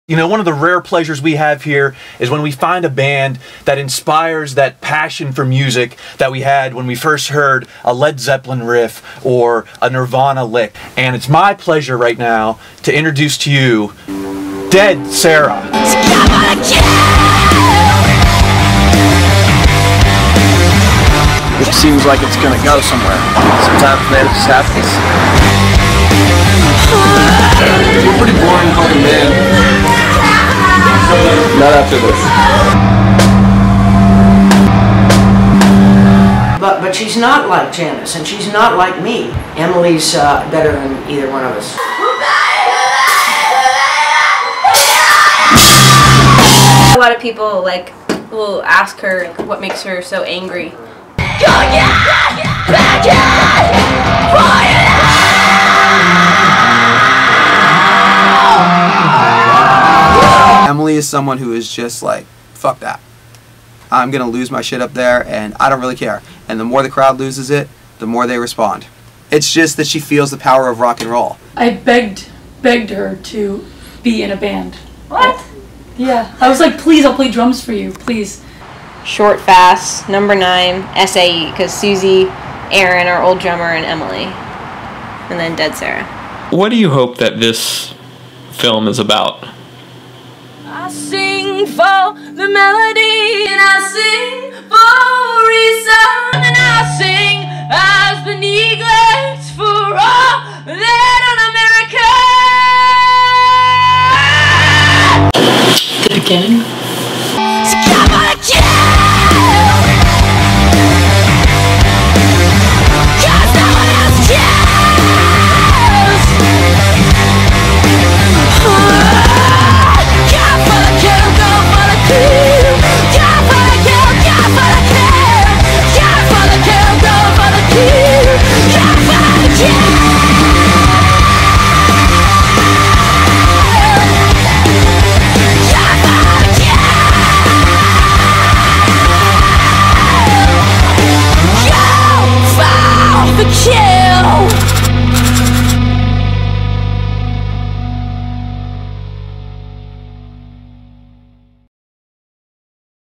You know, one of the rare pleasures we have here is when we find a band that inspires that passion for music that we had when we first heard a Led Zeppelin riff or a Nirvana lick. And it's my pleasure right now to introduce to you Dead Sara. It seems like it's gonna go somewhere. Sometimes, man, it just happens. You're a pretty boring fucking band. Not after this. But she's not like Janice, and she's not like me. Emily's better than either one of us. A lot of people will ask her what makes her so angry. Emily is someone who is just like, fuck that. I'm gonna lose my shit up there and I don't really care. And the more the crowd loses it, the more they respond. It's just that she feels the power of rock and roll. I begged her to be in a band. What? Yeah. I was like, please, I'll play drums for you, please. Short Fast, number 9, SAE, because Susie, Aaron, our old drummer, and Emily. And then Dead Sara. What do you hope that this film is about? I sing for the melody, and I sing for reason, and I sing as the neglect for all that on America. The beginning? The kid